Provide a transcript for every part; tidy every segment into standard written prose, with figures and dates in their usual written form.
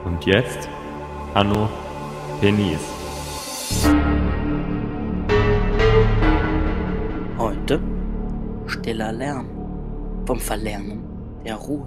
Und jetzt Anno Penis. Heute stiller Lärm vom Verlernen der Ruhe.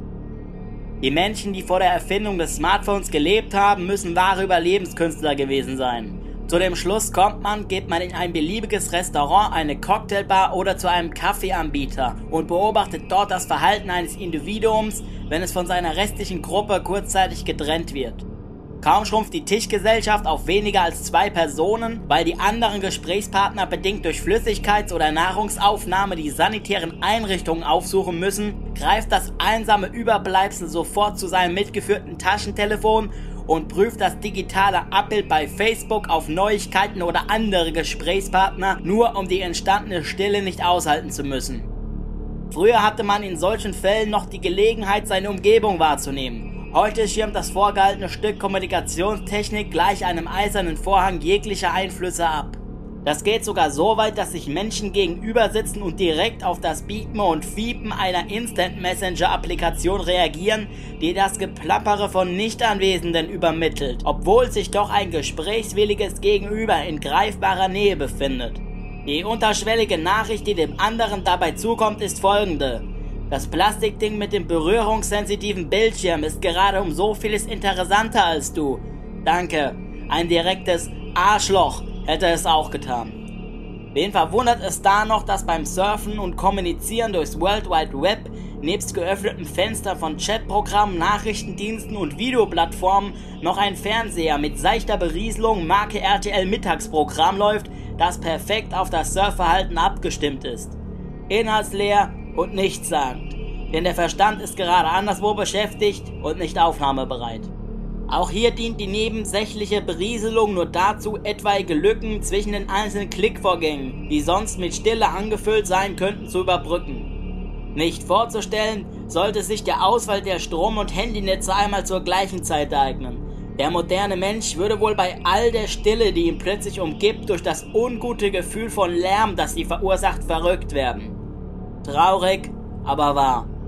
Die Menschen, die vor der Erfindung des Smartphones gelebt haben, müssen wahre Überlebenskünstler gewesen sein. Zu dem Schluss kommt man, geht man in ein beliebiges Restaurant, eine Cocktailbar oder zu einem Kaffeeanbieter und beobachtet dort das Verhalten eines Individuums, wenn es von seiner restlichen Gruppe kurzzeitig getrennt wird. Kaum schrumpft die Tischgesellschaft auf weniger als 2 Personen, weil die anderen Gesprächspartner bedingt durch Flüssigkeits- oder Nahrungsaufnahme die sanitären Einrichtungen aufsuchen müssen, greift das einsame Überbleibsel sofort zu seinem mitgeführten Taschentelefon und prüft das digitale Abbild bei Facebook auf Neuigkeiten oder andere Gesprächspartner, nur um die entstandene Stille nicht aushalten zu müssen. Früher hatte man in solchen Fällen noch die Gelegenheit, seine Umgebung wahrzunehmen. Heute schirmt das vorgehaltene Stück Kommunikationstechnik gleich einem eisernen Vorhang jegliche Einflüsse ab. Das geht sogar so weit, dass sich Menschen gegenüber sitzen und direkt auf das Biepen und Fiepen einer Instant-Messenger-Applikation reagieren, die das Geplappere von Nichtanwesenden übermittelt, obwohl sich doch ein gesprächswilliges Gegenüber in greifbarer Nähe befindet. Die unterschwellige Nachricht, die dem anderen dabei zukommt, ist folgende: Das Plastikding mit dem berührungssensitiven Bildschirm ist gerade um so vieles interessanter als du. Danke, ein direktes Arschloch hätte es auch getan. Wen verwundert es da noch, dass beim Surfen und Kommunizieren durchs World Wide Web nebst geöffneten Fenstern von Chatprogrammen, Nachrichtendiensten und Videoplattformen noch ein Fernseher mit seichter Berieselung Marke RTL Mittagsprogramm läuft, das perfekt auf das Surfverhalten abgestimmt ist. Inhaltsleer und nichtssagend, denn der Verstand ist gerade anderswo beschäftigt und nicht aufnahmebereit. Auch hier dient die nebensächliche Berieselung nur dazu, etwaige Lücken zwischen den einzelnen Klickvorgängen, die sonst mit Stille angefüllt sein könnten, zu überbrücken. Nicht vorzustellen, sollte sich der Ausfall der Strom- und Handynetze einmal zur gleichen Zeit ereignen. Der moderne Mensch würde wohl bei all der Stille, die ihn plötzlich umgibt, durch das ungute Gefühl von Lärm, das sie verursacht, verrückt werden. Traurig, aber wahr.